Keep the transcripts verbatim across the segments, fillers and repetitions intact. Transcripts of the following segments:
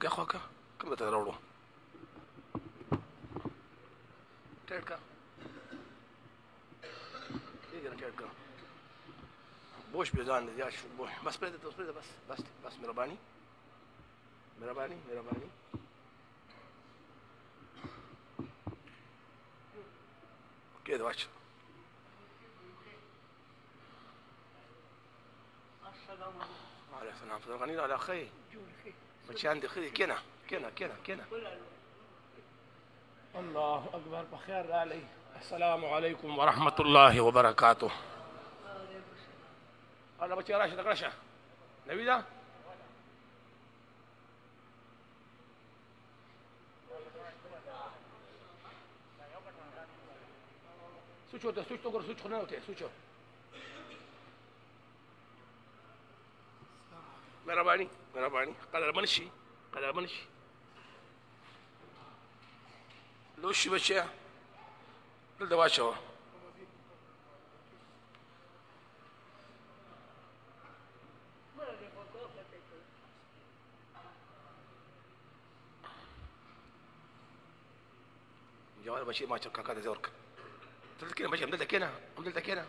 क्या ख्वा का कब बता रहा हूँ टेट का ठीक है ना टेट का बोश बेजान दे या शु बोश बस पे दे तो बस बस बस बस मेहरबानी मेहरबानी मेहरबानी كده وحش السلام عليكم على سلام سلام غني على خي ماشي عندي خي كنا كنا كنا كنا الله اكبر بخير علي السلام عليكم ورحمه الله وبركاته انا بچي راشد راشد نبي ده سوچو ته سوچ تو ګور سوچ خو نه وته سوچو مهرباني مهرباني قدر منشي قدر منشي لو شي بچا دلته واچو جوال بچي ما چکا کا زورک دلته کېنه بچي همدلته کېنه همدلته کېنه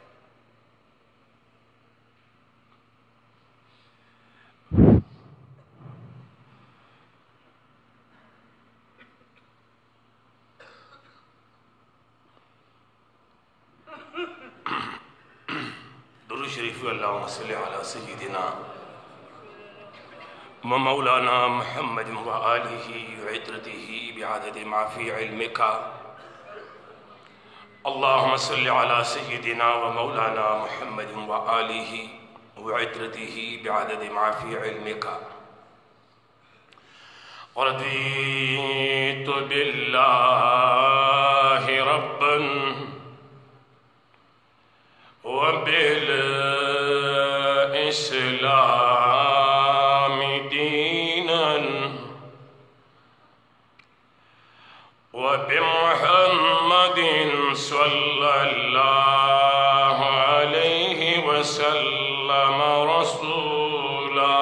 درود شريف اللهم صل على سيدنا ومولانا محمد وآله وعترته بعدد ما في علمك اللهم صل على سيدنا ومولانا محمد وآله وعترته بعدد ما في علمك رضيت بالله ربا وبالإسلام دينا وبمحمد صلى الله عليه وسلم رسولا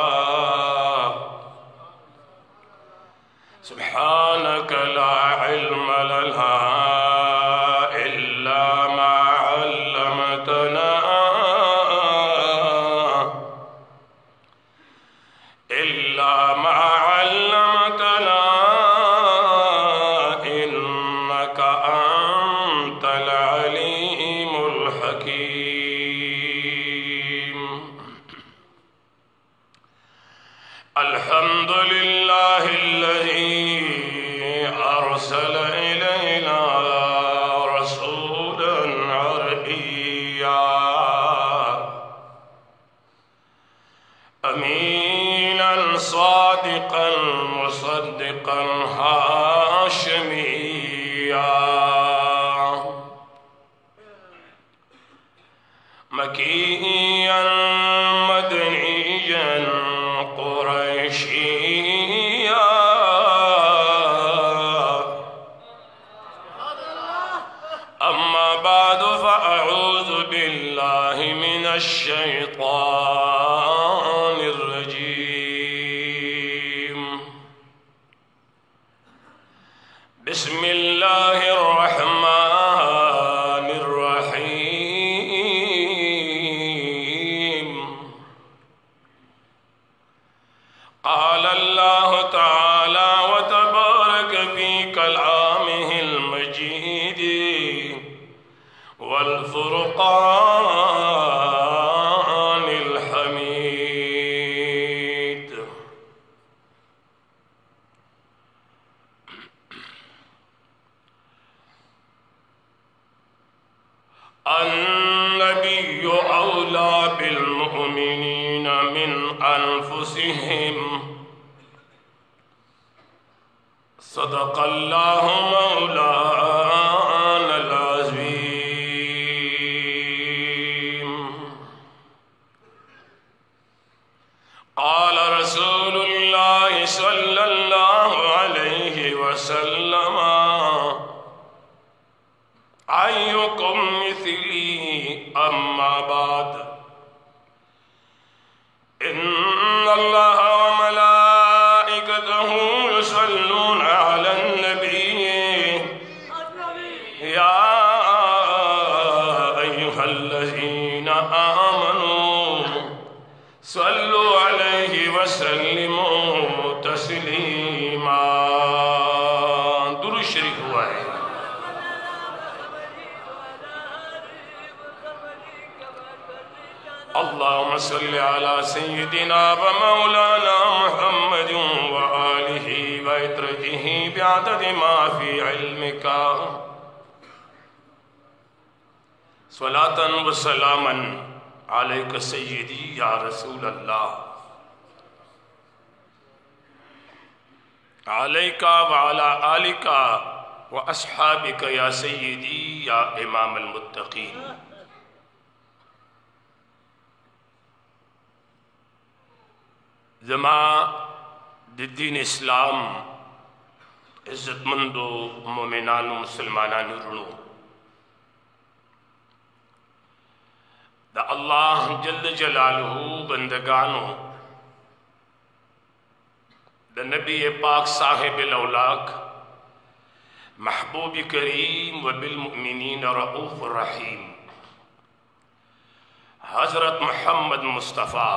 سبحانك لا علم لنا إلا ما علمتنا إلا ما علمتنا إنك أنت العليم الحكيم الحمد لله الذي أرسل إلينا رسولا عربيا أمينا صادقا مصدقا هاشميا مكيا مدنيا قريشيا أما بعد فأعوذ بالله من الشيطان الرجيم بسم الله الرحمن الرحيم قال الله تعالى وتبارك في كلامه المجيد والفرقان الحميد النبي أولى بالمؤمنين من أنفسهم صدق الله مولانا العظيم قال رسول الله صلى الله عليه وسلم أيكم مثلي أما بعد إن الله وملائكته मलाइकतहु युसल्लून अलन नबी या अय्युहल्लज़ीना आमनू सल्लु अलैहि वसल्लिमू तस्लीमा। दुरूद शरीफ हुआ है। अल्लाहुम्मा सल्लि अला सय्यिदिना व मौलाना मुहम्मद व आलिहि व इत्रतिहि बिअदद मा फी इल्मिका स्वलातन व सलामन अलैका सय्यदी या रसूल अल्लाह अलैका व अला आलिका व अस्हाबिका या सय्यदी या इमाम अल मुत्तकीन। जमा दीन इस्लाम इज्जतमंदो मोमिनानो मुसलमानानो रुणो द अल्लाह जल्ल जलालहू बंदगानो द नबी पाक साहिब औलाक महबूब करीम व बिलमुमिनीन रऊफ रहीम हजरत मोहम्मद मुस्तफ़ा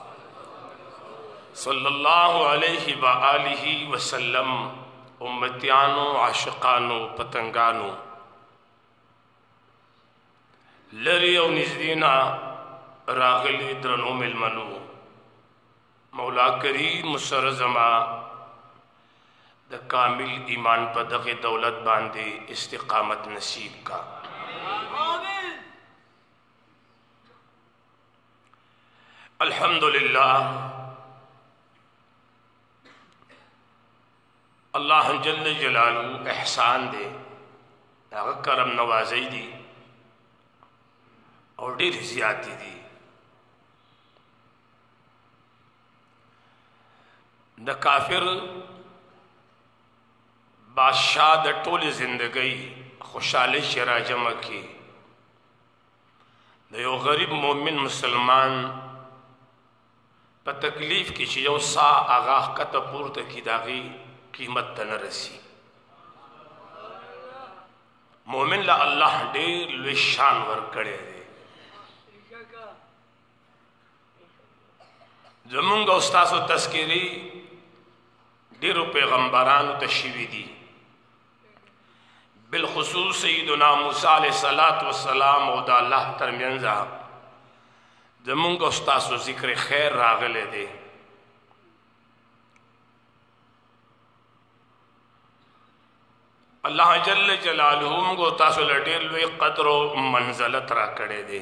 सल्लल्लाहु अलैहि व आलिहि वसल्लम उम्मतियानो आशिकानो पतंगानो लरी और निजदीना रागली द्रनो मिलमनो मौला करीम मुसरजमा द कामिल ईमान पर दगे दौलत बांधे इस्तिकामत नसीब का। अल्हम्दुलिल्लाह अल्लाह जल्ल जलालू एहसान दे करम नवाजी दी और ढेर ज़्यादती दी। द काफिर बादशाह द टोली जिंदगी खुशहाली शरा जमा की द यो गरीब मोमिन मुसलमान पर तकलीफ की चीज़ों सा आगाह का तपूर्त की दागी कीमत न रसी। मोमिन ला अल्लाह ढेर शान वर करे दे। जमुंग उस्तासो तस्कीरी ढेरों पैगम्बरान तशरीफ़ी दी बिलखुसूस सय्यदुना मूसा अलैहिस्सलातु वस्सलाम और अल्लाह तरमियंजा जमुंग उस्तासो जिक्र खैर रागले दे। अल्लाह जल्ल जलालहू को तासो लटेल वे कदर मंजलत रा करे दे।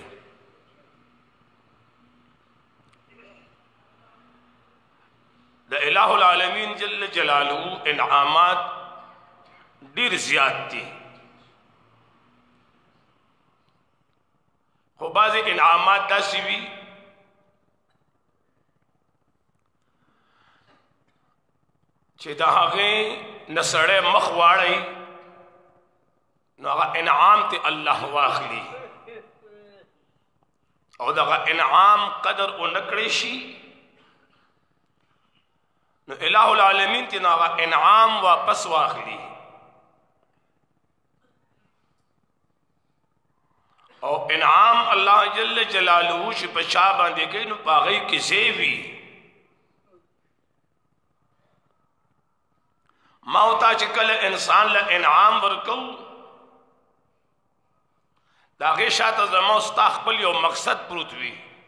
द इलाहुल आलमीन जल्ल जलालहू इनामात ढेर ज़्यादती हो बाज़ इनामात दासी भी चे दागे न सड़े मख वाड़ई नगा इनाम ते अल्लाह वाखली और दगा इनाम कदर ओ नकड़ेशी न इलाहुल आलमीन ते नगा इनाम वापस वाखली और इनाम अल्लाह जल्ल जलालहू से बचा बांधे गई न पागई किसे भी मौता चिकल इंसान ला इनाम वरकू दागे शात जमा उस्ताखबल यो मकसद पृथ्वी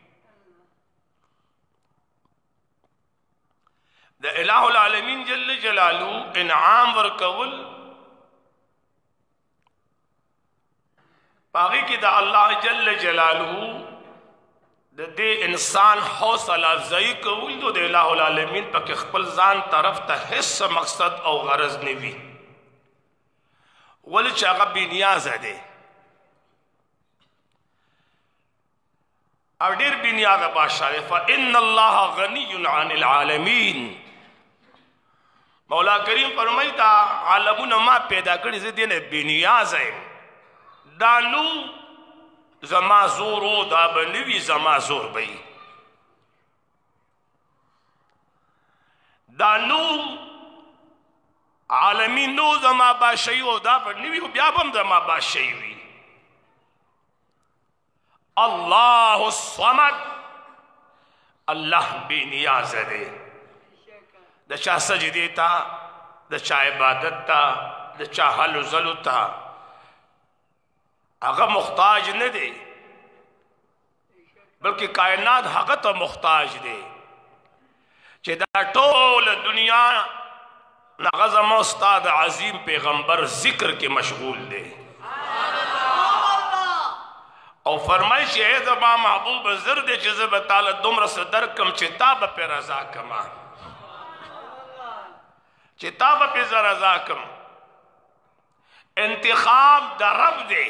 द इलाहुल आलमीन जल्ल जलालहू इनाम वरकवल बागी की दा अल्लाह जल्ल जलालहू दे इंसान हौसला अफजाई कबूल तो दे इलाहुल आलमीन पर खपल जान तरफ ता हिस्स मकसद और गरज नेवी वल चागा बिनियाज दे और डेर बिनियाज बादशाह फ़ इन्नल्लाह गनियुन अनिल आलमीन। मौला करीम फरमाइता आलमुन मा पैदा करी से देने बिनियाज है दानू जमा जोरो दा बनवी जमा जोर बई دا نو عالمی نو زما بادشاہی او دا پر نیوی خو بیا بم زما بادشاہی وی اللہ الصمد اللہ بے نیاز دے دا چا سجدے تا دا چا عبادت تا دا چا حل و ظلو تا اگر محتاج نہ دے بلکہ کائنات حقت محتاج دے چہ دا ٹول دنیا نغزم استاد عظیم پیغمبر ذکر کے مشغول دے او فرمائی چہ اے زبا محبوب زرد چیزے بطالہ دمر صدر کم چتاب پہ رضا کما چتاب پہ رضا کم انتخاب دا رب دے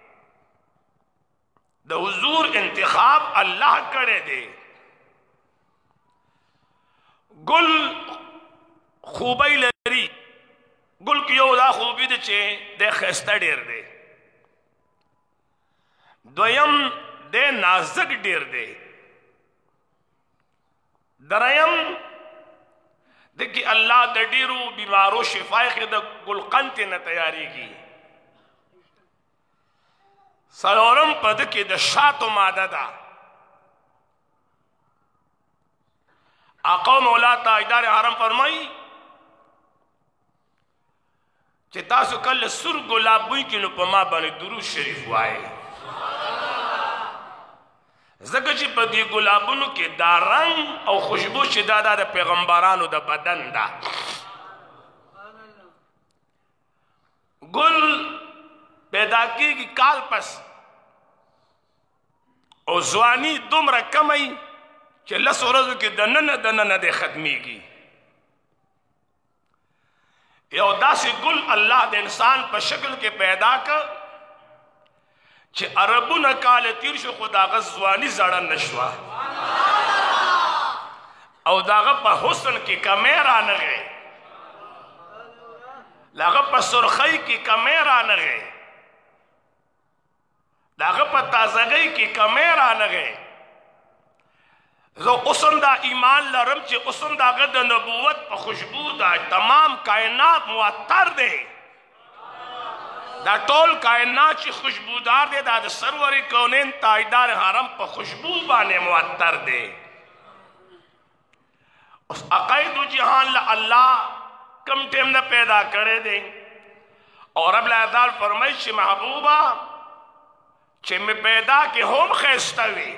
دا حضور انتخاب اللہ کرے دے گل خوبی لری گل کیو دا خوبی دے چے دے خیستہ دیر دے دویم دے نازک دیر دے درائم دے کہ اللہ دا دیرو بیمارو شفائی خید گل قنتی نا تیاری کی سلورم پد کے دا شات و مادہ دا آقا مولا تاجدار حرم فرمائی چہ تاسو کل سر گلاب بوئی کی نو پما بانی درود شریف وائے زکر چی پا دی گلابونو کے دا رنگ او خوشبو چی دا دا دا پیغمبرانو دا بدن دا گل پیدا کی کی کال پس او زوانی دوم رکمی چی لس ورزو کی دنن دنن دے ختمی کی یو دا سی گل اللہ دے انسان پا شکل کے پیدا کر چی عربو نکال تیر شو خدا غزوانی زڑا نشوا او داغا پا حسن کی کمیر آنگے داغا پا سرخی کی کمیر آنگے داغا پا تازگی کی کمیر آنگے زو اسم دا ایمان لرم چی اسم دا غد نبوت پا خوشبو دا تمام کائنات معطر دے دا ٹول کائنات چی خوشبودار دے دا دا سروری کونین تاجدار حرم پا خوشبو بانے معطر دے اس عقائد و جہان اللہ کم ٹیم نہ پیدا کرے دے اور رب العزال فرمائی چی محبوبہ چی میں پیدا کے ہم خیستوی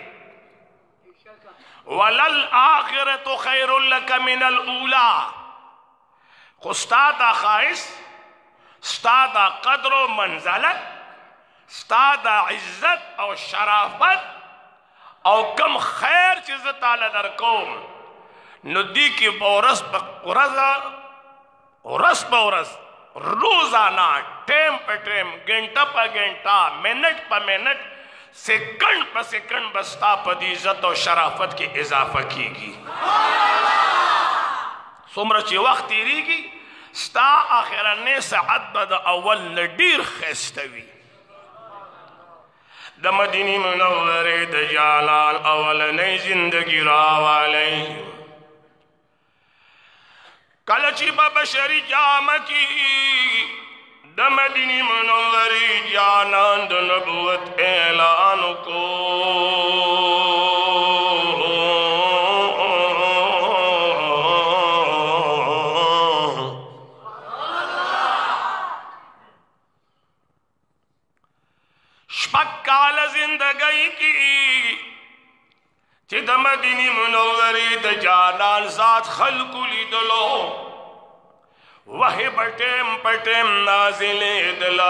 وَلَلْآخِرَةُ خَيْرٌ لَكَ مِنَ الْأُولَى خستادا خائص ستادا قدر و منزلت ستادا عزت او شرافت او کم خیر چیز تعالی در کوم ندی کی بورس بورس ورس بورس روزانہ ٹیم پہ ٹیم گھنٹہ پہ گھنٹہ منٹ پہ منٹ سیکنڈ پہ سیکنڈ بستا پہ دی عزت و شرافت کی اضافہ کی گی سمرچی وقت تیری گی ستا آخرانِ سعد بد اول نڈیر خیستوی دا مدینی منور دا جالال اول نئی زندگی راوالی کلچی با بشری جام کی دا مدینی منوری جانان دا نبوت اعلان کو شپکال زندگی کی چی دا مدینی منوری دا جانان ذات خلقو لی دلو وہی بٹیم پٹیم نازل دلا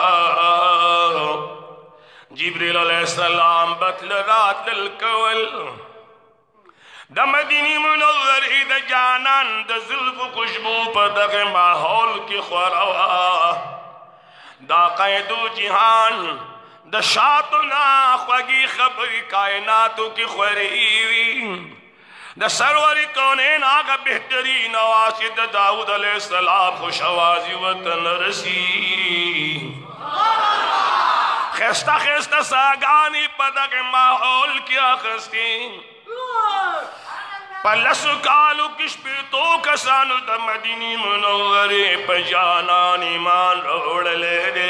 جبریل علیہ السلام بطل رات للکول دا مدینی منوری دا جانان دا ظلف خوشبو پا دغ ماحول کی خوروا دا قیدو جہان دا شاطنا خوگی خبری کائناتو کی خوریوی دا سروری کونین آگا بہترین آواسی دا داود علیہ السلام خوش آوازی وطن رسی خیستہ خیستہ ساگانی پدک ماحول کیا خستی पलस कालू किश पे तो कसानु द मदीनी मुनव्वरे पजानान ईमान रोड़ ले दे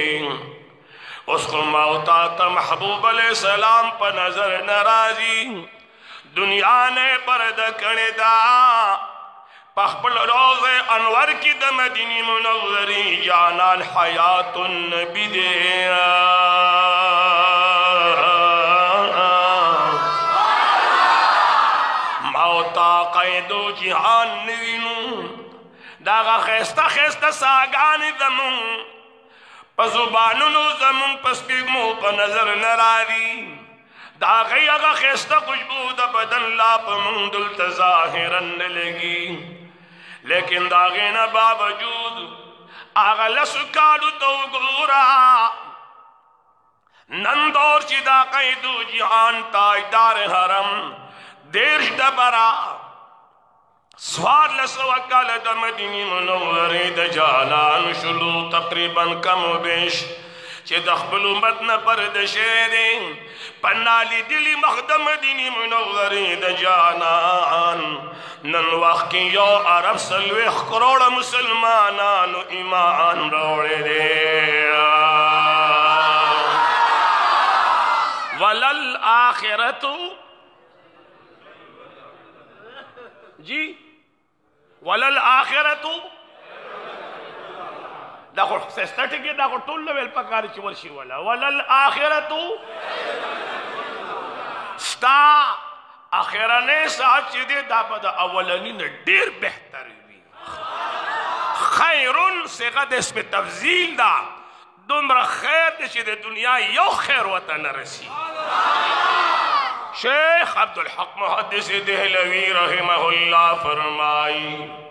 उसको मौता त महबूब अलैहि सलाम पर नजर नाराजी दुनिया ने पर्द करे दा पखपल रोज़े अनवर की द मदीनी मुनव्वरी जानान हयातुन नबी दे मौता कैदो जिहान नवीनू दागा खैस्ता खैस्ता सागान दमुन पजुबानुनु जमुन पस्पिगमो पर नजर नरारी दागी अगा खैस्ता खुशबू द बदन लाप मुंदुल तजाहिरन लगी लेकिन दागे न बावजूद आगा लसुकालू तो गोरा नंदौर चिदा कैदो जिहान ताजदार हरम देश दबरा स्वार लसवकल द मदीनी मुनव्वरे द जालान शुलू तकरीबन कम बेश चे दखबलू मदन पर द शेरे पन्नाली दिली मखदम मदीनी मुनव्वरे द जालान नन वक्त यो अरब सलवे करोड़ मुसलमानान ईमान रोड़े दे वलल आखिरतु जी वलल आखिरतु दाखो सेस्टट के दाखो टोल लेवल पकार चिवरशी वाला वलल आखिरतु स्टा आखिरने साथ चीदे दापद अवलनी ने डेर बेहतर हुई खैरुन से कद इस पे तफजील दा दुमरा खैर दे चीदे दुनिया यो खैर वतन रसी शेख अब्दुल हक मुहद्दिस देहलवी रहमहुल्लाह फरमाई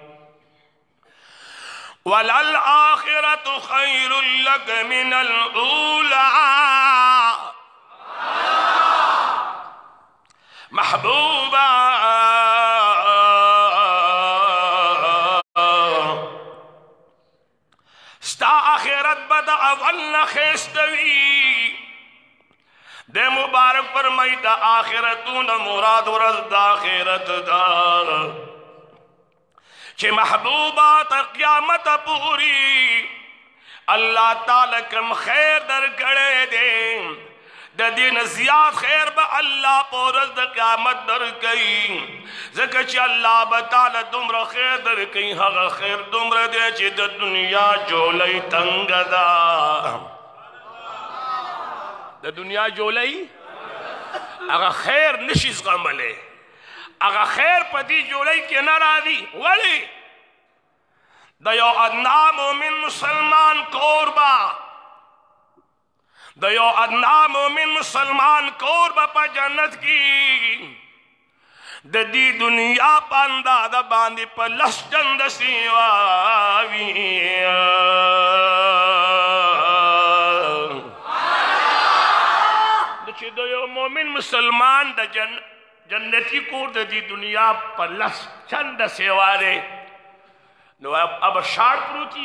वलल आखिरतु खैरुल लक मिनल ऊला महबूबा स्ता आखिरत बद अवल न खेस्तवी दे मुबारक फरमाई दा आखिरतू न मुराद वरद दा आखिरत दा चे महबूबा त क़यामत पूरी अल्लाह ताला कम खैर दर गड़े दे द दिन ज़ियाद खैर ब अल्लाह पोरद द क़यामत दर कई ज़का चे अल्लाह बताला दुमरा खैर दर कई हगा खैर दुमरा दे चे द दुनिया जोलई तंगदा द दुनिया जोलई अगर खैर निशिस गमले अगर खैर पदी जोलई के न रादी वली दयो अदना मोमिन मुसलमान कोरबा दयो अदना मोमिन मुसलमान कोरबा पर जन्नत की ददी दुनिया पंदा द बांदी पर लस्टन दसीवावी दो मोमिन मुसलमान द जन जन्नती को दी दुनिया पर लस चंद सेवारे नो अब अब शार प्रूती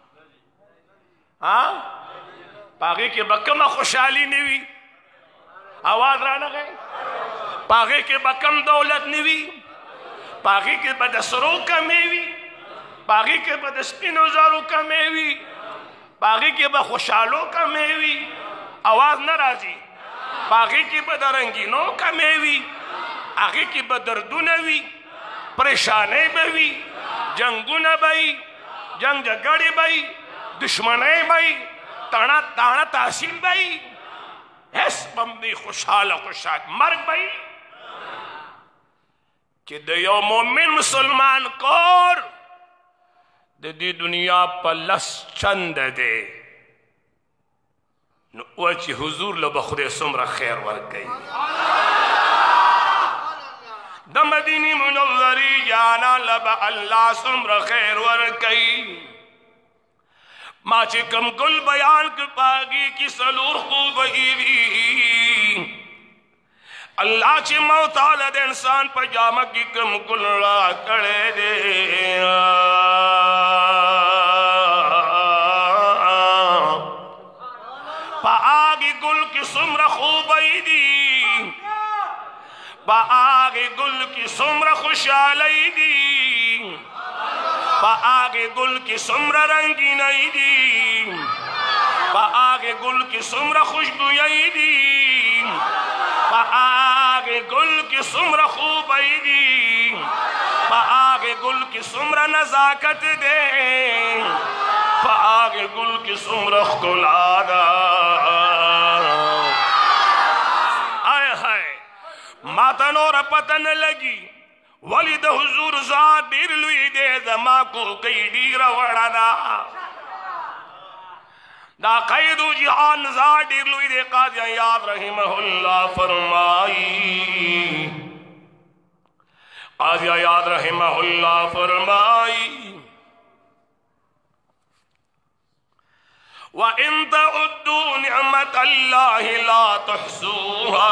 हाँ पागे के बकम खुशहाली निवी आवाज राना गए पागे के बकम दौलत निवी पागे के बदसरों का मेवी पागे के बदस्पिनोजारों का मेवी पागे के बखुशालों का मेवी आवाज न राजी बागी की बदरंगीनों का मेवी आगे की बदर्दू नवी परेशानी बवी जंगू न बई जंग जगड़ी बई दुश्मने बई ताना ताना तासील बई ऐस बम्बी खुशहाल खुशाल मर बई कि दयो मोमिन मुसलमान कोर ददी दुनिया पर लस चंद दे वची हुजूर लो बखुदे सुमरा खैर वर गई द मदीनी मुनव्वरी जाना लब अल्लाह सुमरा खैर वर गई माचे कम गुल बयान के पागी की सलूर खूब ईवी अल्लाह चे मौताल दे इंसान पजामा की कम गुल रा करे दे पागी गुल की सुमरा खूब दी पागी आगे गुल की सुम्र खुशहाली दी, पा आगे गुल की सुम्र रंगी नहीं दी, पा आगे गुल की सुम्र खुशबू यही दी, पा आगे गुल की सुम्र खूबई दी, पा आगे गुल की सुम्र नजाकत दे, पा आगे गुल की सुम्र खुलादा। आए हाय मातन और पतन लगी वली द हुजूर ज़ात डीर लुई दे जमा को कई डीर वड़ादा दा कैदू जिहान ज़ात डीर लुई दे काज़ी याद रहिमहुल्लाह फरमाई, काज़ी याद रहिमहुल्लाह फरमाई व इन तउद्दू निअमतल्लाहि ला तुहसूहा,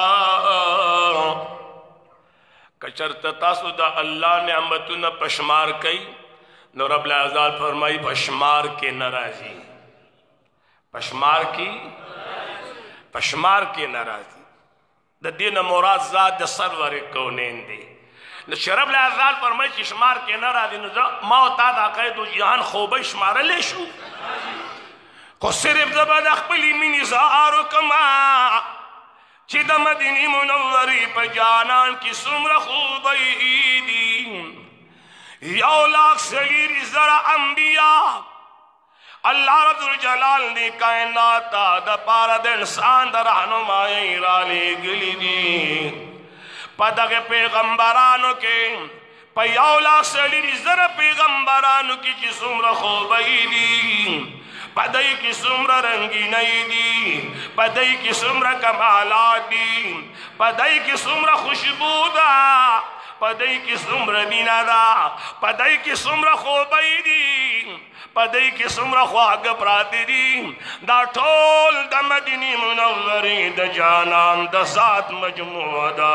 कचरत तासु दा अल्लाह नेमतुन पशमार कई नो रब्बुल अज़ाल फरमाई पशमार के नाराजी, पशमार की पशमार के नाराजी द दिन मुराद ज़ात सरवर कौनैन दे न रब्बुल अज़ाल फरमाई पशमार के नाराजी न मौता दा कैदु जहान खूब शुमार ले शू को सिर्फ जबद अखबली मिनी ज़ारो कमा चिद मदीनी मुनव्वरी पर जानान की सुम्र खूबई दी, यौ लाख सलीरी जरा अंबिया अल्लाह रब्बुल जलाल ने कायनात द पारा द इंसान द रहनुमाई राले गली दी, पदग पैगंबरानों के पयौ लाख सलीरी जरा पैगंबरानों की की सुम्र खूबई दी, पदई की सुम्र रंगी नहीं दी, पदई की सुम्र कमाला दी, पदई की सुम्र खुशबूदा, पदई की सुम्र बिनादा, पदई की सुम्र खूबई दी, पदई की सुम्र ख्वाग प्राती दी, दा ठोल द मदीनी मुनव्वरी द जानान द ज़ात मजमूदा।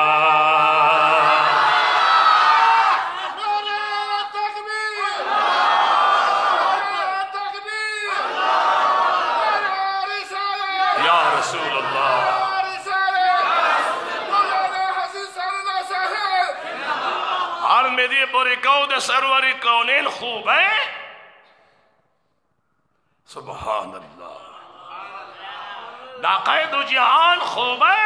मेरी बोरे कौद सरवरी कौनैन खूब है, सुभान अल्लाह दाक़ैदु जहान खूब है,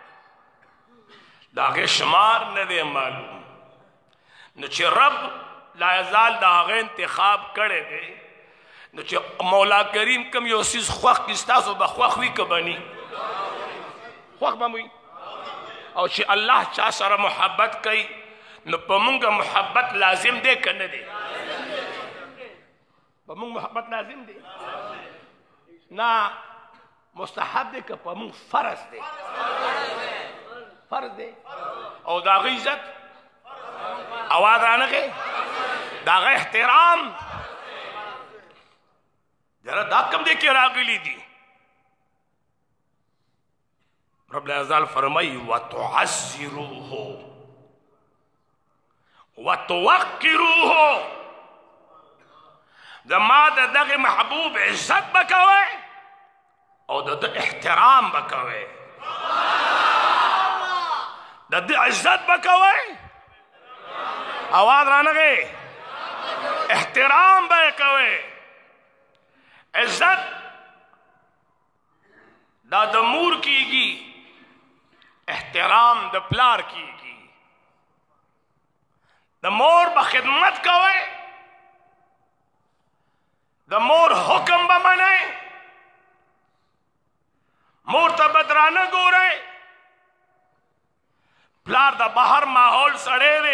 दागे शुमार न दे मालूम नुचे रब लायजाल दागे इंतखाब करे दे नुचे मौला करीम कम यो सीज ख्वाख किस्तासो बख्वाखवी कबनी ख्वाख बमुई और चे अल्लाह चा सर मोहब्बत कई न पमुंगा मोहब्बत लाजिम दे करने दे, पमुंग मोहब्बत लाजिम दे ना मुस्तहब दे का पमुंग फर्ज दे, फर्ज दे और दागी इज्जत आवाज आने के दागा एहतराम जरा दाकम दे के रागली दी। रब्बुल अज़्ज़ल फरमाई व तुअज़्ज़िरूहु व तुवक्किरूहु, जमात दगे महबूब इज्जत बकवे और द एहतराम बकवे, द इज्जत बकवे आवाज राना के एहतराम बकवे, इज्जत दा दमूर कीगी, एहतराम द प्लार कीगी, द मोर बखिदमत कवे, द मोर हुक्म बमने, मोर तबदराना गोरे, प्लार द बाहर माहौल सड़े वे,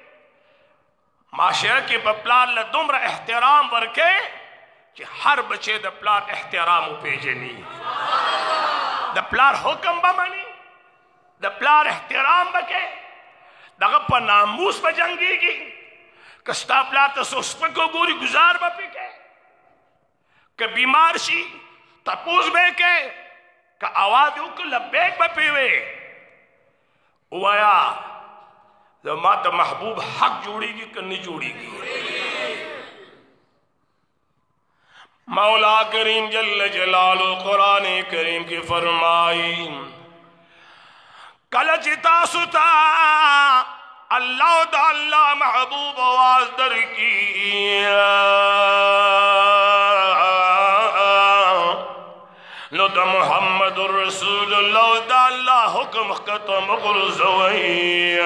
माशरे के प्लार ल दुमरा एहतराम वर्के कि हर बच्चे द प्लार एहतराम उपेजनी, द प्लार हुक्म बमनी, द प्लार एहतराम बके, दगप नामूस बजंगीगी, कस्ता प्लार तसुस्प को गोरी गुजार बपी के, के बीमार शी तपूज बे के, का आवाज उक लब्बैक बपीवे, उवाया जमात महबूब हक जोड़ेगी कि नहीं जोड़ेगी। मौला करीम जल्ल जलालो कुरान करीम की फरमाई کله چې تاسو ته الله د الله محبوب आवाज درکړي نو د محمد رسول الله د الله حکم ختم غرزوي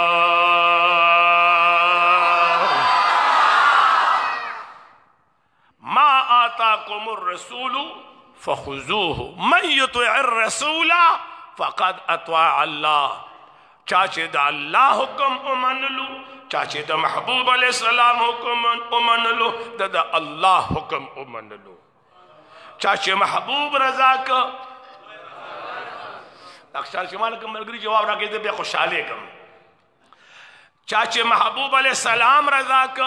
ما آتاكم الرسول فخذوه من يطع الرسول فقد اطاع الله چاچه د الله حکم ومنلو چاچه د محبوب علیہ السلام حکم ومنلو د الله حکم ومنلو چاچه محبوب رضا کا اکثر شمال کوم ملګری جواب راکې ته بیا خوشاله کوم چاچه محبوب علیہ السلام رضا کا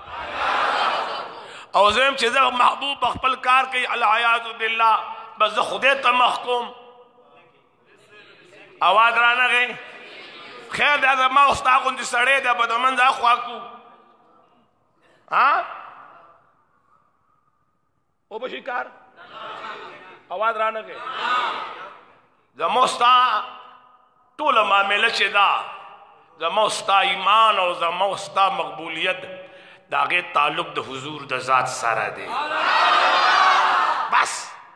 او زم چې زه محبوب خپل کار کوي العیاذ بالله بس زه خدای ته محکوم اواز را نغی خیر دا ما استا غوندې سړی دا به د منځه خوا کو ها او به شي کار اواز را نغی زما استا ټوله معامله چې دا زما استا ایمان او زما استا مقبولیت د هغې تعلق د حضور د ذات سره دی بس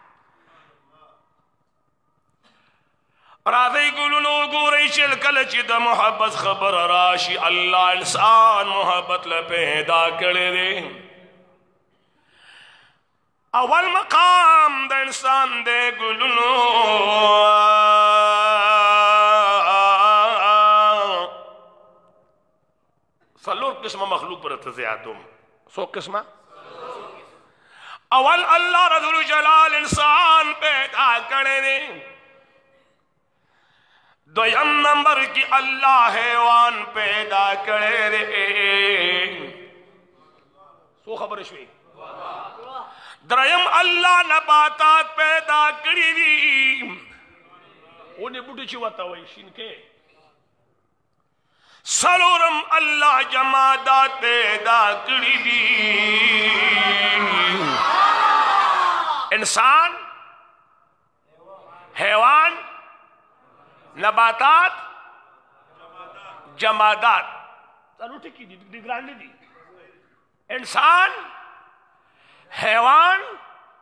راځئ ګلونو وګورئ چې کله چې د محبت خبره راشي الله انسان محبت له پیدا کړی دی اول مقام د انسان دی ګلونو څلور قسمه مخلوق پر تزیاتم سو قسمه اول الله رب الجلال انسان پیدا کړی دی دویم نمبر کی اللہ حیوان پیدا کرے رے سو خبر شوی دریم اللہ نباتات پیدا کری دی اونے بوٹی چواتا ہوئی شنکے سلورم اللہ جمادات پیدا کری دی انسان حیوان نباتات جمادات چلو ٹھیک ڈگرانڈی دی انسان حیوان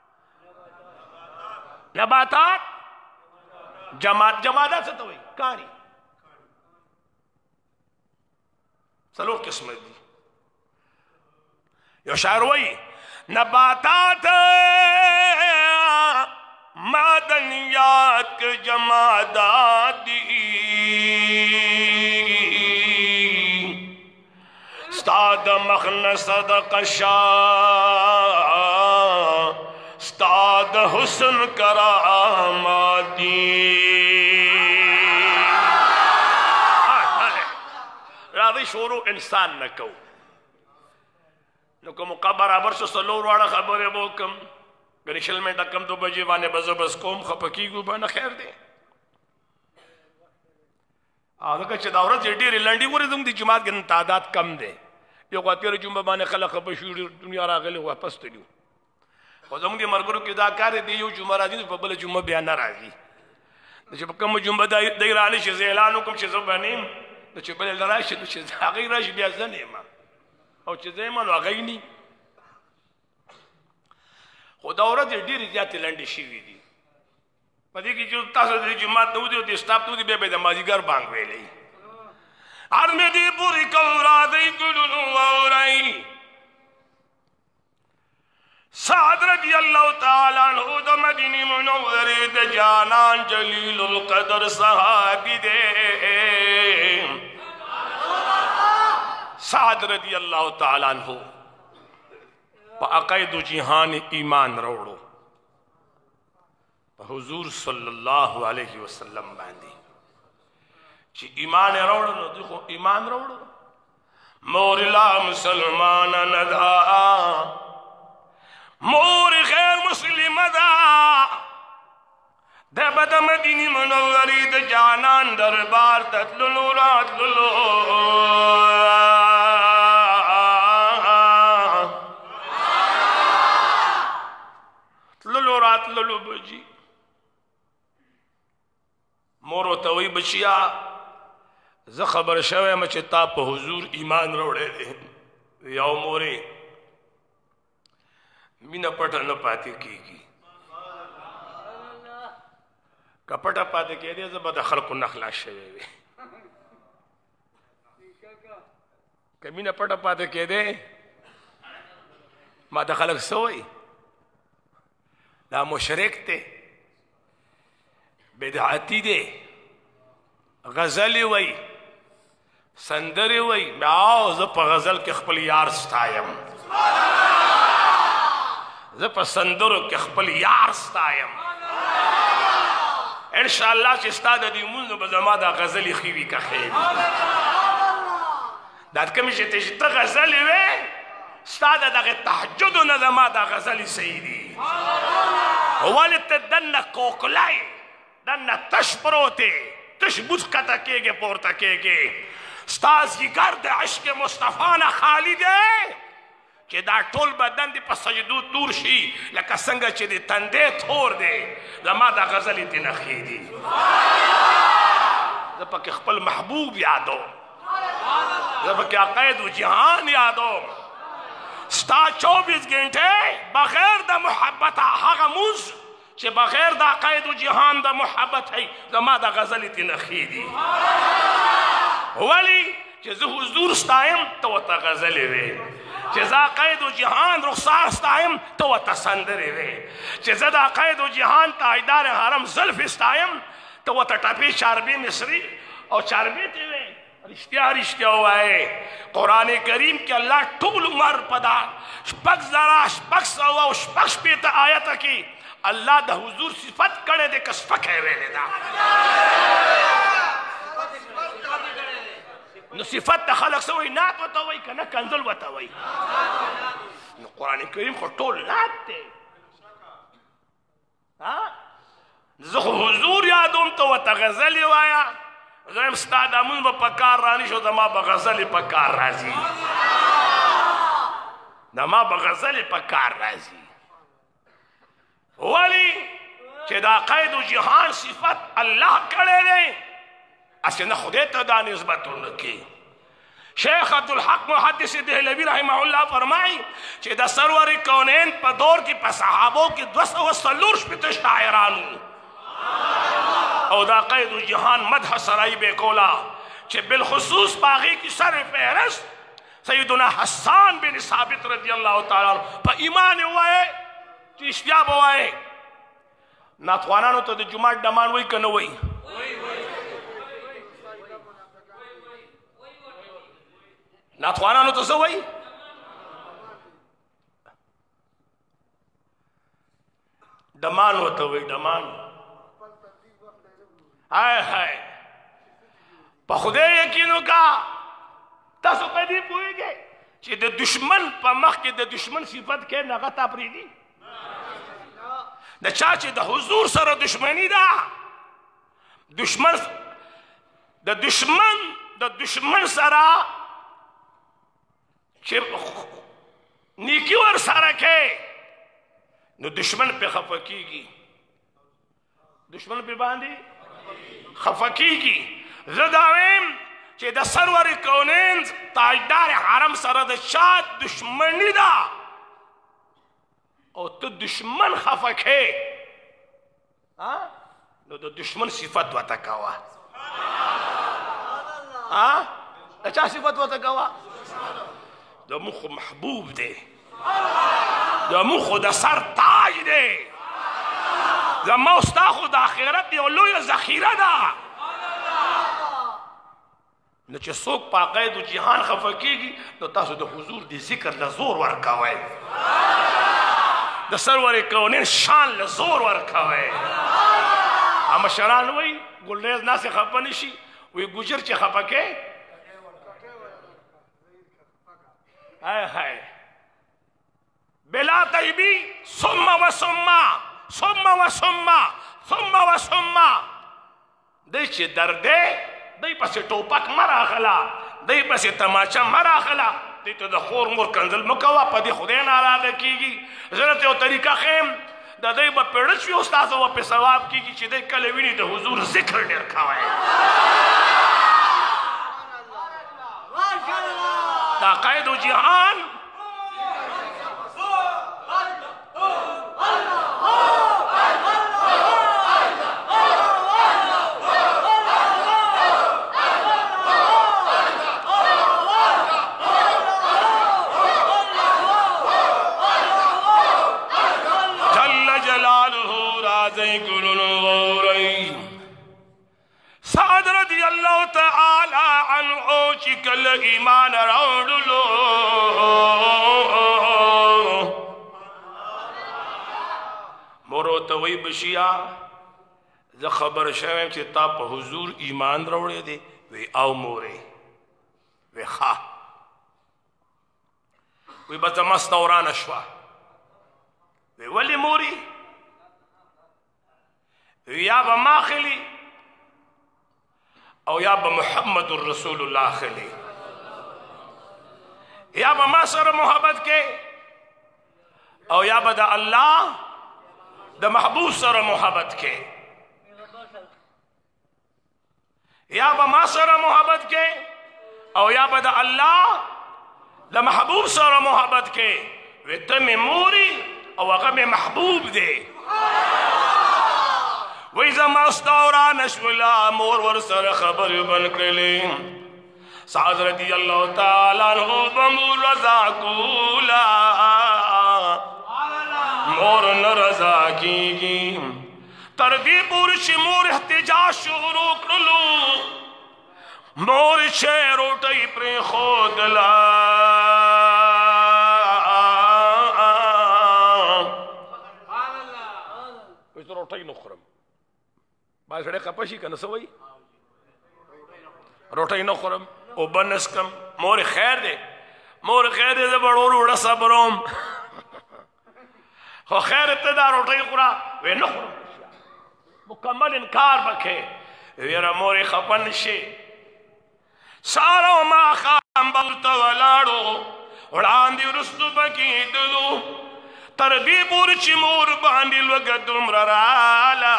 نباتات جماد جمادات سے تو ہوئی کہانی چلو قسم دی یو شاعر وئی نباتات معدنیات جمادات دی استاد مخن صدق شاہ استاد حسن کراماتی راضی شورو انسان نکو نکو مقابر برابر سے سلور واڑا خبر ہے وہ کم گریشل میں ڈکم دو بجے وانے بزو بس کوم خپکی گو بانا خیر دے آدھا کچھ دورت جیڈی ریلنڈی گو ریدنگ دی جماعت گن تعداد کم دے یو قوات پیر جمعہ بانے خلق خپشور دنیا را غلی ہوا پس تلیو خوزنگ دی مرگرو کی دا کار دی یو جمعہ را دی تو ببل جمعہ بیانا را گی جب کم جمعہ دیرانی شز اعلانو کم شزو بانیم چه بل لراشي نو چې هغه راشي بیا ځنه ما او چې زما نو هغه ني خو دا ورځ ډېرې زیاتې لنډې شوي دي په دې کې چې تاسو د جماعت نه ودی او د سټاپ ته ودی بیا به د مازدیګر بانګ ویلی هر مې دې پورې کو راځئ ګلونو واورئ سعد رضی اللہ تعالیٰ عنہ د مدینی منورې د جانان جلیل القدر صحابی دے سعد رضی اللہ تعالیٰ عنہ پا عقید جہان ایمان روڑو پا حضور صلی اللہ علیہ وسلم باندی چی ایمان روڑو نو دیکھو ایمان روڑو مور لا مسلمان ندا مور غیر مسلم دا دے بد مدینی منوری دا جانان دربار تتللو راتللو تللو راتللو بجی مور ورته وایي بچیا زه خبر شوی یم چې تا په حضور ایمان راوړی دی یو مورې مینه پټه نه پاتې کېږي که پټه پاتې کېدې زه به د خلکو نه خلاص شوی وي که مینه پټه پاتې کېدې ما د خلک څه وایي دا مشرک دی بدعتي دی غزلې وایي سندرې وایي او زه په غزل کې خپل یار ستایم زه په سندرو کې خپل یار ستایم انشاءالله چې ستا د دې مونځ به زما دا غزلې ښې وي که ښې وي دا کومې چې ته غزلې وې ستا د دغه تهجدو نه زما دا غزلې صحیح دي ولې ته دننه کوکلی دننه تش پروت یې تش بوڅ کته کېږې پورته کېږې ستا ځیګر د عشق مصطفی نه خالي دی چې دا ټول بدن دې په سجدو تور شي لکه څنګه چې د تندې تور دی زما دا غزلې دې نه ښې دي زه پکې خپل محبوب یادوم زه پکې عقاید و جهان یادوم ستا چوبیس گھنٹے بغیر د محبت هغه موز چې بغیر د عقاید و جهان د محبت هی زما د غزلې دې نه ښې دي ولې چې زه حضور ستایم ته ورته غزلې وې چې زه عقاید و جهان رخسار ستایم ته ورته سندرې وې چې زه د عقاید و جهان تاجدار حرم زلف ستایم ته ورته ټپې چاربې مصري او چاربې ته وې رشتیا رشتیا وایې قرآن کریم کې الله ټول عمر په دا شپږ زره شپږ سوه او شپږ شپېته آیته کې الله د حضور صفت کړی دی که سپکه یې ویلې ده نو صفت ته خلک څه وایي نعت ورته وایي که نه کنزل ورته وایي نو قرآن کریم خو ټول نعت دی زه خو حضور یادوم ته ورته غزلې وایه زه یم ستا دا مونځ به په کار رانه شو زما به غزلې په کار راځي زما به غزلې په کار راځي ولې چې دا قید و جهان صفت الله کړی دی اسې نه خدای ته دا نسبت ورنکړي شیخ عبدالحق محدث دهلوي رحمه الله فرمایي چې د سرور کونین په دور کې په صحابو کې دوه سوه څلور شپېته شاعرانو او دا قید و جهان مدح سرائی بے کولا چې بالخصوص باغی کی سر فہرست سیدنا حسان بن ثابت رضی اللہ تعالی پا ایمان ہوئے چیشتیا بوائے ناتوانانو تو دا جماعت ڈمان وئی کنو وئی ناتوانانو تو سو وئی ڈمان ہوتا وئی ڈمان آئے ہائے پا خدای یقینو کا تاسو قدی پوئی گئے چی دا دشمن پا مخ کے دا دشمن صفت کے نغت اپری دی دا چاچی دا حضور سر دشمنی دا دشمن دا دشمن دا دشمن سر چی نیکی ور سر کے نو دشمن پہ خفکی گی دشمن پہ باندی خفکی کی زداویم چې د سرور کونین تاجدار حرم سره د چا دشمنی ده او ته دشمن خفه کې نو د دشمن صفت ورته کوه د چا صفت ورته کوه زموږ خو محبوب دی زموږ خو د سر تاج دی زما او ستا خو د آخرت یو لویه ذخیره ده نو چې څوک په عقاید و جهان خفه کېږي نو تاسو د حضور د ذکر له زور ورکوئ د سرور کونین شان له زور ورکوئ مشران وایي ګلریز ناسې خفه نه شي وایي ګوجر چې خفه کې هاي هاي بلا طیبی ثم و ثم ثم و ثم ثم و ثم دی چې درده دی پسې ټوپک مه راغله دی پسې تماچه مه راغله دی ته د خور مور کنځل مه کوه په دې خدای ناراضه کېږي زه درته یو طریقه ښیم د دې په پیړچ وي استاد او په ثواب کیږي چې د کله ویني د حضور ذکر ډیر کوي دا قائد جهان سعد رضی اللہ تعالی عنہ چکل ایمان راوڑلو مورو توی بشیا ز خبر شویم چې تا په حضور ایمان راوړی دی وی او مورې وی ښه وی بس زما ستورانه شوه وی ولې مورې وی یا به ما خلی او یا با محمد رسول اللہ خلی یا با ما سر محبت کے او یا با دا اللہ دا محبوب سر محبت کے یا با ما سر محبت کے او یا با دا اللہ دا محبوب سر محبت کے وی تم موری او اغم محبوب دے وی زما ستوران شولا مور ور سر خبر بن کرلی سعد رضی اللہ تعالی عنہ بمور رضا کولا مور نرضا کی گی تردی پور شمور احتجاج شروع کرلو مور چھے روٹی پر خود لا کچھ روٹی نخرم باید سڑے خپشی کنه سوئی روٹی نو خورم او بنسکم مور خیر دے مور خیر دے دے بڑور اڑا صبروم خو خیر ابتدا روٹی خورا وی نو خورم مکمل انکار بکھے ویرا مور خپن شے سارا ما خام بلتا ولاڑو اڑان دی رستو بکی دلو تردی پور چی مور باندی لوگ دمر رالا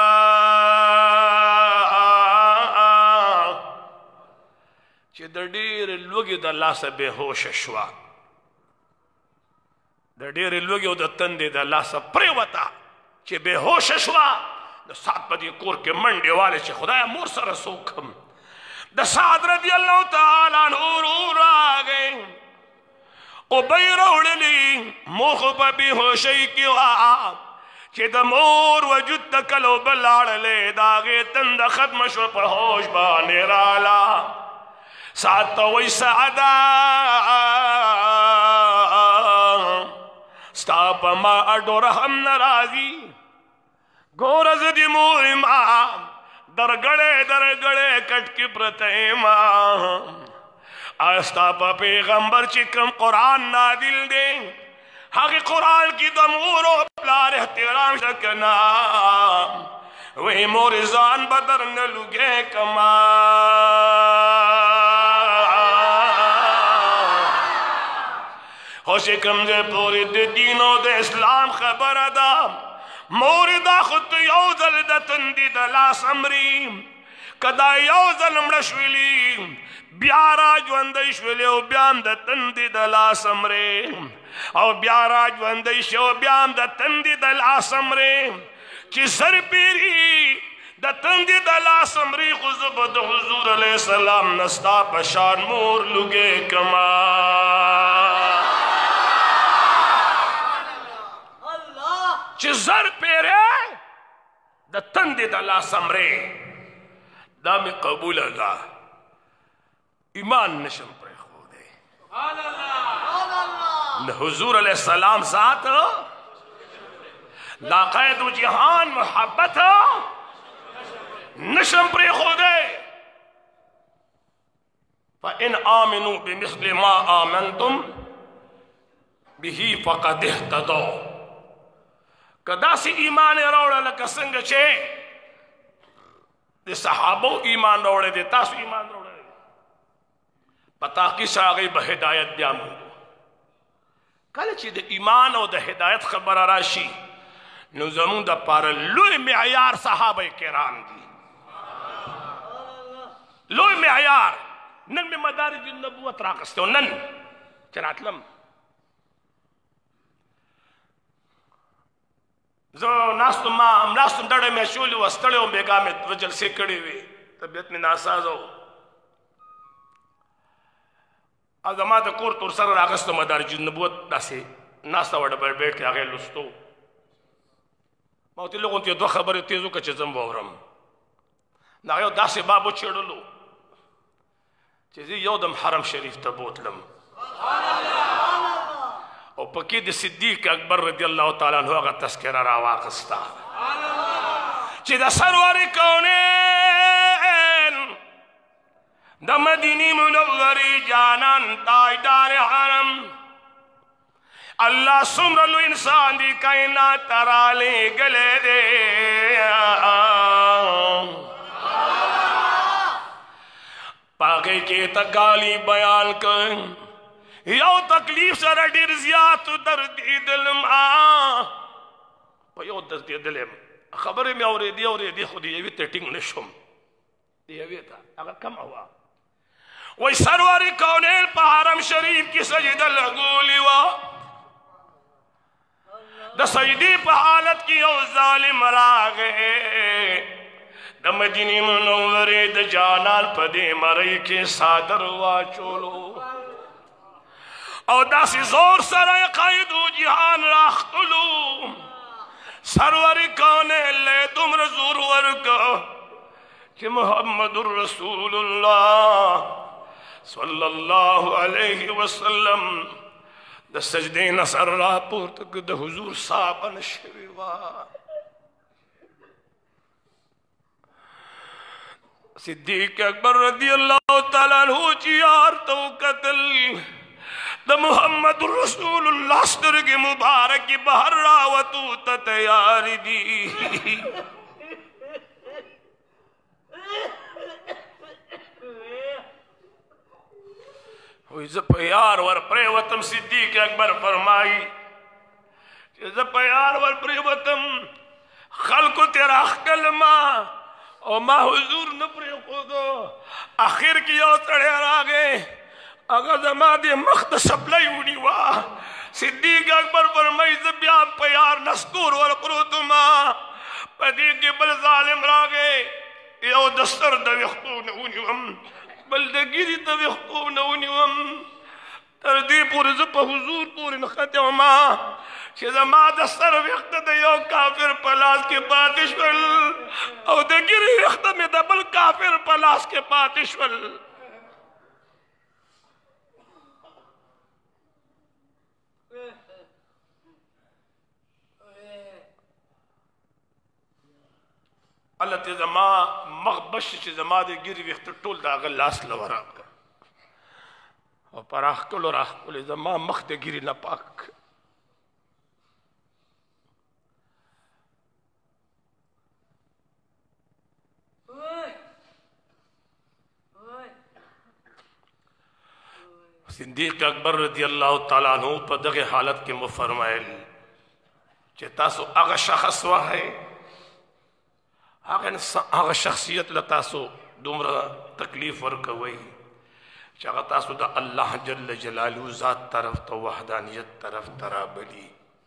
چی در دیر لوگی دا اللہ سا بے ہوش شوا در دیر لوگی دا تندی دا اللہ سا پریوتا چی بے ہوش شوا دا سات بدی کور کے منڈی والے چی خدای مور سا رسوکم دا سعد رضی اللہ تعالیٰ نور آگئے او بی روڑلی موخ پا بی ہوشی کیوا چی دا مور وجود تکلو بلاڑ لے داغے تند ختم شو پا ہوش بانے رالا سعد توی سعدا ستا پا ما اڈو رحم نرازی گورز دی مور ماں در گڑے در گڑے کٹ کی پرتے ماں آستا پا پیغمبر چکم قرآن نادل دے حقی قرآن کی دمور و پلار احترام شکنا وہی موریزان بدر نلوگے کما خوشی کم دے پوری دے دینو دے اسلام خبر دا موری دا خود یوزل دا تندی دا لا سمریم کدا یوزل مڑشویلی بیارا جواندیش ویلیو بیام دا تندی دا لا سمرے او بیارا جواندیش و بیام دا تندی دا لا سمرے چی سر پیری دا تندی دا لا سمری خزب دا حضور علیہ السلام نستا پشان مور لگے کما چی سر پیری دا تندی دا لا سمرے دا میں قبول دا ایمان نشم پر خودے حضور علیہ السلام ذات لاقید و جہان محبت نشم پر خودے فَإِنْ آمِنُوا بِمِثْلِ مَا آمَنْتُمْ بِهِ فَقَدْ اهْتَدَوْا کدا سی ایمان روڑا لکا سنگ چھے دے صحابو ایمان روڑے دے تاسو ایمان روڑے پتا کی ساغی با ہدایت بیا مندو کل چی دے ایمان او دے ہدایت خبر راشی نو زمون د پاره لوی معیار صحابه کرام دي لوی معیار نن مې مدارج النبوت راقسته نن چې راتلم زه ناستم ما ناستم ډډه مې شولې وه ستړی وم بېګا مې دوه جلسې کړې وې طبیعت مې ناسازه و او زما د کور تور سره راغسته مدارج النبوت داسې ناسته وه ډبل بیټ کې هغې لوستو ما ورته لږ غوندې دوه خبرې تیز وکړه چې زه هم واورم د هغه یو داسې باب وچېړلو چې زه یو دم حرم شریف ته بوتلم او پکې د صدیق اکبر رضی الله تعالی عنہ هغه تذکره راواخسته چې د سرور کونین د مدینې منورې جانان تاجدار حرم اللہ سمر لو انسان دی کائنات ترالے گلے دے پاگے کے تکالی بیان کر یو تکلیف سر ڈیر زیاد دردی دلم آ پا یو دردی دلم خبر میں اوری دی اوری دی خودی یوی تیٹنگ نشم یوی تا اگر کم ہوا وی سرور کونیل پا حرم شریف کی سجدہ لگولی وا د سجدی په حالت کې یو ظالم راغی د مدینې منورې د جانان په دې مرۍ کې صادر واچولو او داسې زور سره یې قید و جهان راختلو سرور کونین له دومره زور ورکړ چې محمد رسول الله صلی الله علیه وسلم د سجدې نه سر راپورته کړ د حضور ساه بنده شوې وه صدیق اکبر رضی الله تعالی عنہ چې یار ته وکتل د محمد رسول الله سترګې مبارکې بهر راوتو ته تیار دي وی زه په یار ور پرېوتم صدیق اکبر فرمایي چې زه په یار ور پرېوتم خلکو تې راښکل ما او ما حضور نه پرېښودو اخر کې یو سړی راغی هغه زما د مخ ته سپلی ونیوه صدیق اکبر فرمایي زه بیا په یار نسکور ور پروت وم په دې کې بل ظالم راغی یو د سر د ویښتو نه ونیوم بل د ګیري د ویښتو نه ونیوم تر دې پورې زه په حضور پورې نښتی وم چې زما د سر ویښته د یو کافر په لاس کې پاتې شول او د ګیري ویښته مې د بل کافر په لاس کې پاتې شول الله ته زما مخ بش چې زما د ګیري ویښته ټول د هغه لاس له ورغله او په راښکلو راښکلې زما مخ د ګیري نه پاک صدیق اکبر رضی الله تعالی عنہ په دغه حالت کې مو فرمایل چې تاسو هغه شخص وای هغه شخصیت له تاسو دومره تکلیف ورکوي چې هغه تاسو د الله جل جلاله ذات طرف ته وحدانیت طرف ته رابلي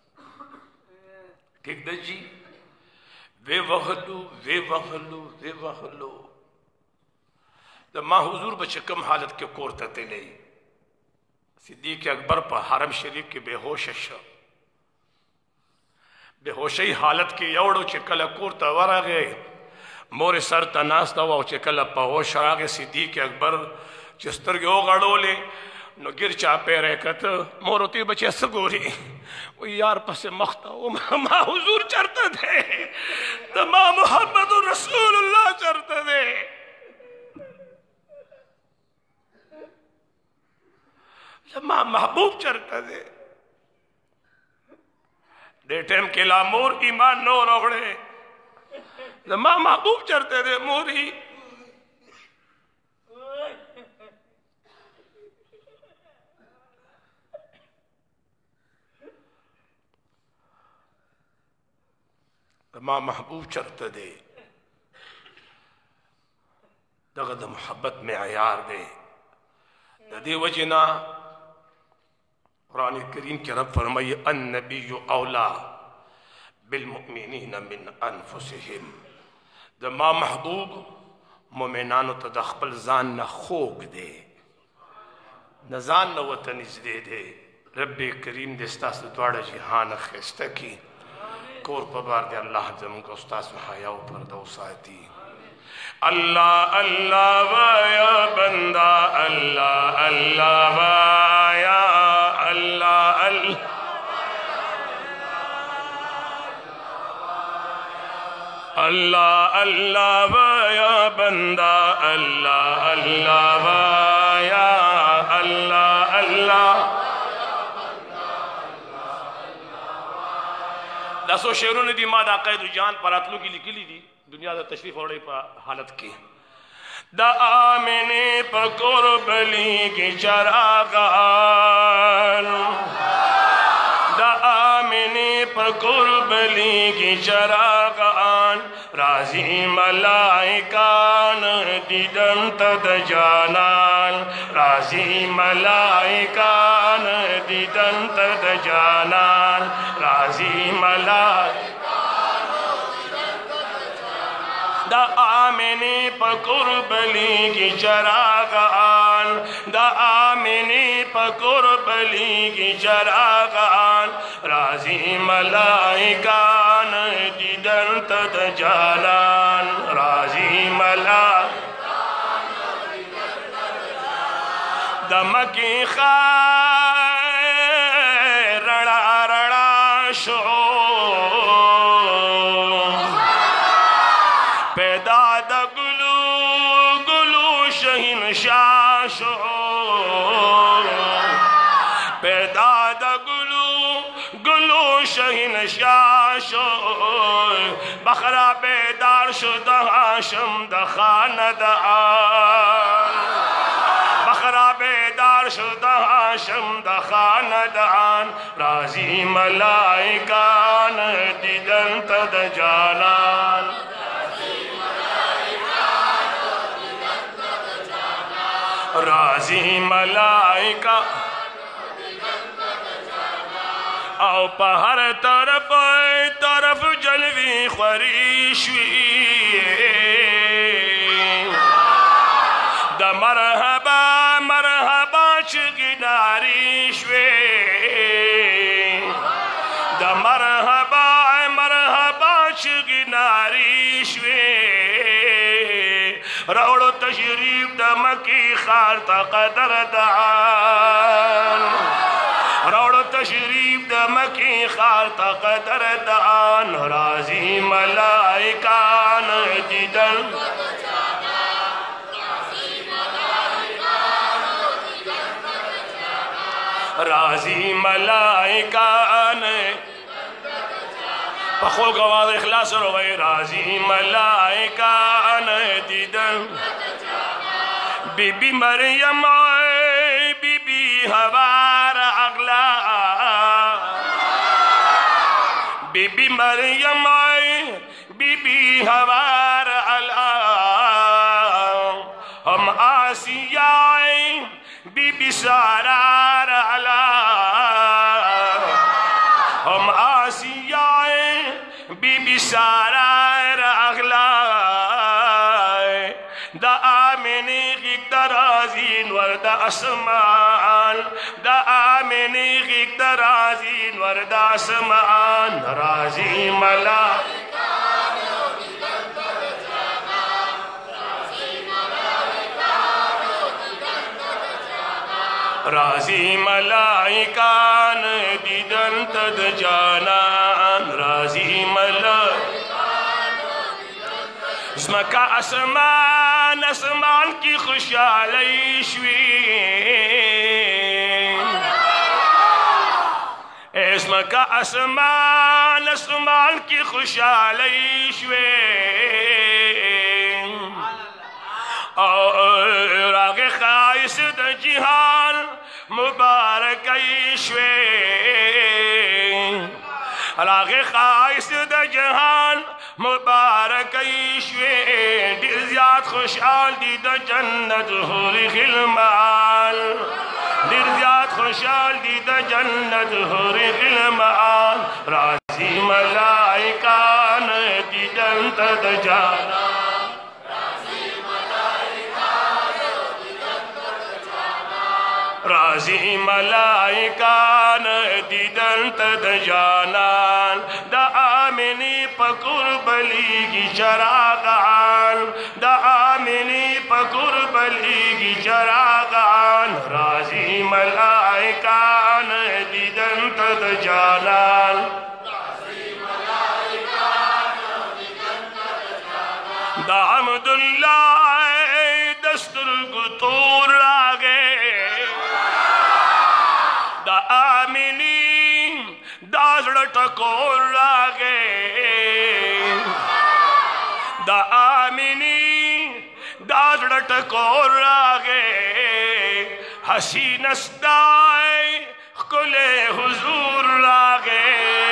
ٹھیک ده جی وی وهلو وی وهلو وی وهلو د ما حضور به چې کوم حالت کې کور ته تللی صدیق اکبر په حرم شریف کې بے ہوش شو بے ہوشی حالت کې یوړو چې کله کور ته ورغی مور سر ته ناسته وه او چې کله په هوش راغی صدیق اکبر چې سترګې وغړولې نو ګیر چاپېره یې کته مور ورته ویل بچیه څه ګورې وایي یار پسې مخ ته وم ما حضور چېرته دی زما محمد رسول الله چېرته دی زما محبوب چرته دی دې ټیم کې لا مور ایمان نو راوړی زما محبوب چرته دی موري मां महबूब चरत दे दगद मोहब्बत में आयार दे दे वजना कुरान करीम के रब फरमाइए अन्नबिय्यु औला बिलमुमिनीन मिन अनफुसिहिम द मां महबूब मोमिनानो तो दखपल जान न खोग दे न जान न वतनिज दे दे रब्बे करीम दे स्तास द्वाड़ा जहान खिस्ता की कोर पबार दे अल्लाह जम को उस्तास हया पर दो साथी अल्लाह अल्लाह वाया बंदा अल्लाह अल्लाह वाया अल्लाह अल्लाह अल्लाह अल्लाह वाया बंदा अल्लाह अल्लाह वाया अल्लाह अल्लाह दसो शेरों ने दी माँ दाक़ैद जान पर आतलों की लिखी ली दी दुनिया का तशरीफ और हालत की दा आमिने पकोर बली की चरागान दा आमिने पकोर बली की चरागान राजी मलाइकान दिदन तद जानान राजी मलाइकान दिदन तद जानान राजी मलाइकान दा आमिने पकुर बली की चरागान दा आमिने पकुर बली की चरागान राजी मलाइकान दिदन तद जानान राजी मलाइकान दमकी खैर रणा रणा शो पैदा द गुलू गुलू शहीन शाशो पैदा द गुलू गुलू शहीन शाशो बखरा बेदार शुदा हाशम द खानदान बखरा बेदार शुदा हाशम द खानदान राजी मलाइकान दिदन तद जानान राजी मलाइका आओ पहर तरफ तरफ जलवी ख्वरीशवी द मरहबा मरहबा चगिनारीशवे द मरहबा मरहबा चगिनारीशवे रौड़ो तशरीफ दमकी खार तक़दर दान रौड़ो तशरीफ दमकी खार तक़दर दान राजी मलाइकान दिदन राजी मलाइकान पखो गवाद इखलास रोए राजी मलाइकान दिदन बीबी मरियम बीबी हवार अगला बीबी मरियम बीबी हवार अला हम आसिया बीबी सारार अला हम आसिया बीबी सारार अगला द आमिने गिक्तराजीन वर्द असमान द आमिने गिक्तराजीन वर्द असमान राजी मला राजी मलाइकान दिदन तद जानान राजी मलाइकान इसमें का आसमान आसमान की खुशहाली शवी इसमें का आसमान आसमान की खुशहाली शवी और आगे खाइस द जिहान मुबारक शवे هغه خایست د جهان مبارکي شوي ډیر زیات خوشحال دي د جنت حور غلمان ډیر زیات خوشحال دي د جنت حور غلمان راضي ملائکان دي جنت د جانان راضی ملائکان دیدن تد جانان دا آمینی پکر بلیگی چراغان دا آمینی پکر بلیگی چراغان راضی ملائکان دیدن تد جانان دا حمداللہ دستر گتور آگے دا آمینی دازڑ ٹکور راگے دا آمینی دازڑ ٹکور راگے حسین اسدائی کلے حضور راگے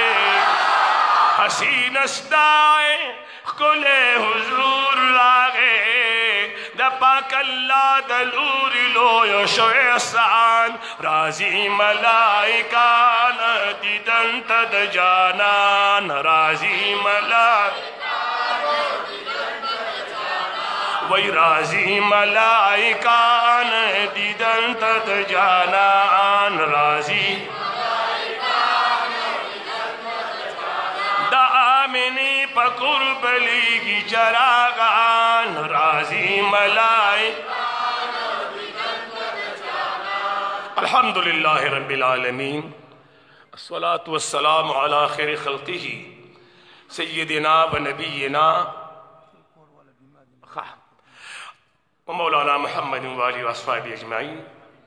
حسین اسدائی کلے حضور راگے دا پاک اللہ دلوری لویو شو احسان راضی ملائکان دیدن تد جانان راضی ملائکان وی راضی ملائکان دیدن تد جانان راضی دا آمینی پکر بلیگی چراغان راضی ملائکان الحمدللہ رب العالمین الصلاة والسلام علی خیر خلقہ سیدنا و نبینا و مولانا محمد والی و اصحاب اجمعین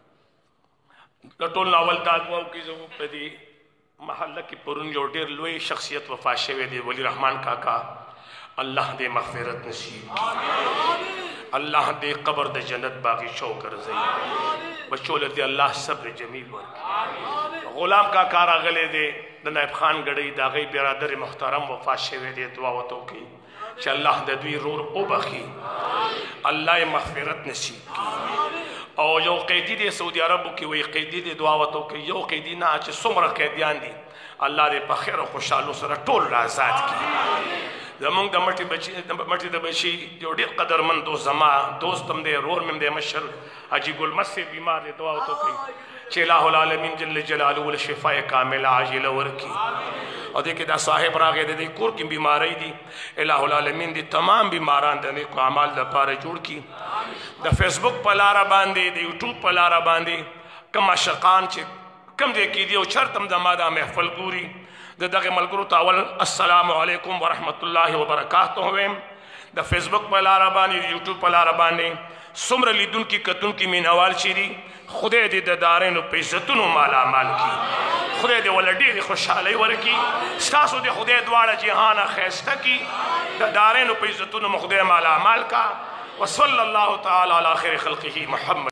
لطول ناول داغواو کی زبو پدی محلہ کی پرن جو دیر لوی شخصیت وفات شوے دے ولی رحمان کاکا اللہ دے مغفرت نصیب کی اللہ دے قبر دے جنت باقی شو کر زئی بچولت دے اللہ صبر جمیل ورکی غلام کا کارا غلے دے نائب خان گڑی دا غی برادر محترم وفات شوے دے دعاوتوں کی چا اللہ دے دوی رور او بخی اللہ مغفرت نصیب کی او یو قیدی دے سعودی عربو کی وی قیدی دے دعاوتوں کی یو قیدی نا چا سمر قیدیان دی اللہ دے پخیر و خوشحالو سر ٹول رازات کی زمونگ دا مرٹی بچی مرٹی دا بچی جو دیر قدر من دو زما دوستم دے رور من دے مشر حجی گلمت سے بیمار دے دعاوتوں کی چھ الہ العالمین جل جلالو والشفاء کامل عاجل ورکی اور دیکھیں دا صاحب راگے دے دے کور کی بیماری دی الہ العالمین دی تمام بیماران دے دے کو عمال دا پارے جوڑ کی دا فیس بک پلارا باندے دا یوٹیوب پلارا باندے کم عشقان چھے کم دے کی دیو چرتم دا مادا محفل گوری دا دغه ملګرو تاول السلام علیکم ورحمت الله وبرکاتہ ہوئے دا فیس بک پر لارا بانی یوٹیوب پر لارا بانی سمر لیدن کی کتن کی مینوال چیری خدای دے دارین پہ عزتن و مالا مال کی خدای دے ولڈی دے خوشحالی ورکی ستاسو دے خدای دوارا جہانا خیستہ کی دا دارین پہ عزتن و خدای مالا مال کا وصل اللہ تعالی علی خیر خلقہ محمد